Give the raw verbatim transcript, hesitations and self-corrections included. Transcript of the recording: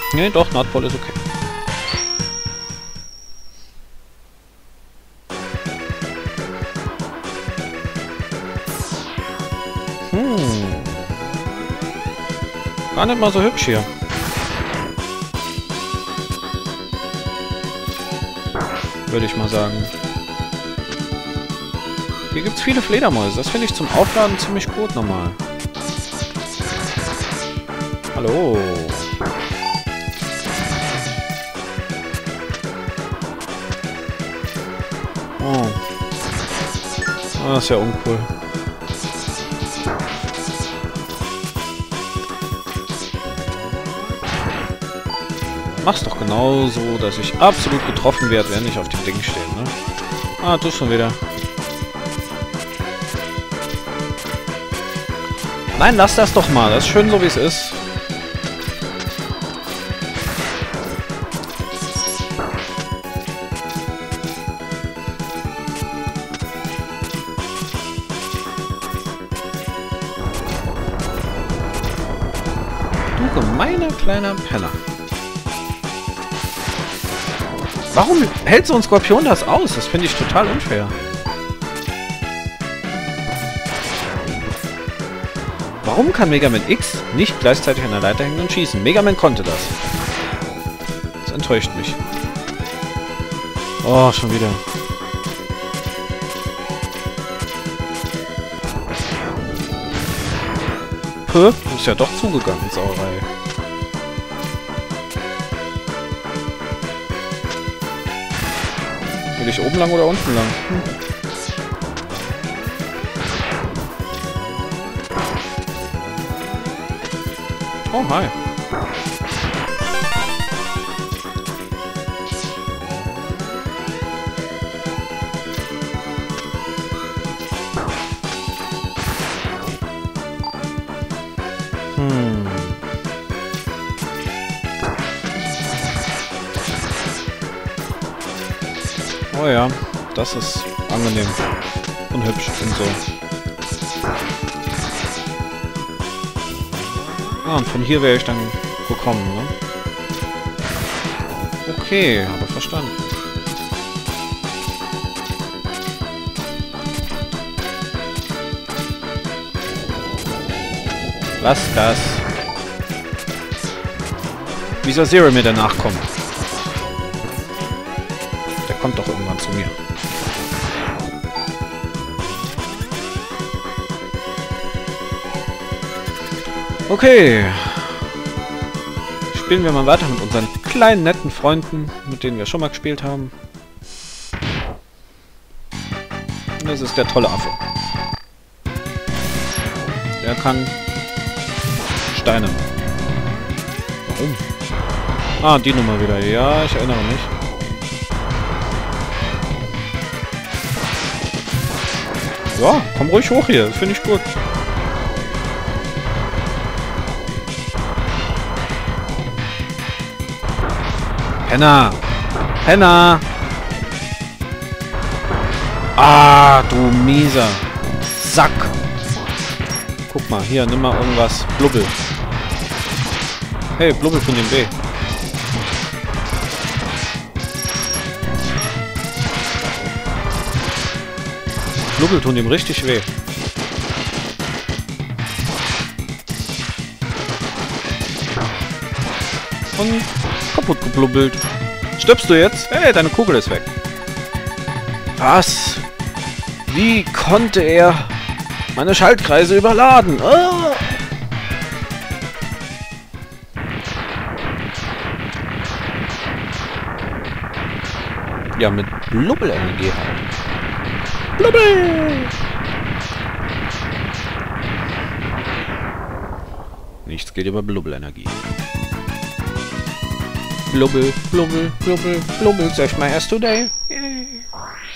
Ne, doch, Nordpol ist okay. Hm. Gar nicht mal so hübsch hier. Würde ich mal sagen. Hier gibt es viele Fledermäuse. Das finde ich zum Aufladen ziemlich gut nochmal. Hallo. Oh. Ah, das ist ja uncool. Mach's doch genauso, dass ich absolut getroffen werde, wenn ich auf dem Ding stehe, ne? Ah, du schon wieder. Nein, lass das doch mal. Das ist schön so, wie es ist. Du gemeiner kleiner Penner. Warum hält so ein Skorpion das aus? Das finde ich total unfair. Warum kann Mega Man X nicht gleichzeitig an der Leiter hängen und schießen? Mega Man konnte das. Das enttäuscht mich. Oh, schon wieder. Puh, ist ja doch zugegangen, Sauerei. Will ich oben lang oder unten lang? Hm. Oh, hi. Hm. Oh ja, das ist angenehm und hübsch und so. Ah, und von hier wäre ich dann gekommen, ne? Okay, habe verstanden. Lass das. Wie soll Zero mir danach kommen? Der kommt doch irgendwann zu mir. Okay. Spielen wir mal weiter mit unseren kleinen, netten Freunden, mit denen wir schon mal gespielt haben. Und das ist der tolle Affe. Der kann Steine. Warum? Ah, die Nummer wieder. Ja, ich erinnere mich. Ja, komm ruhig hoch hier. Finde ich gut. Penner! Penner! Ah, du mieser Sack! Guck mal, hier, nimm mal irgendwas. Blubbel. Hey, Blubbel von dem weh. Blubbel tun ihm richtig weh. Und kaputt geblubbelt. Stirbst du jetzt? Hey, deine Kugel ist weg. Was? Wie konnte er meine Schaltkreise überladen? Oh! Ja, mit Blubbelenergie halt. Blubbel! Nichts geht über Blubbelenergie. Blubbel, blubbel, blubbel, blubbel, sag ich mal erst today. Yay.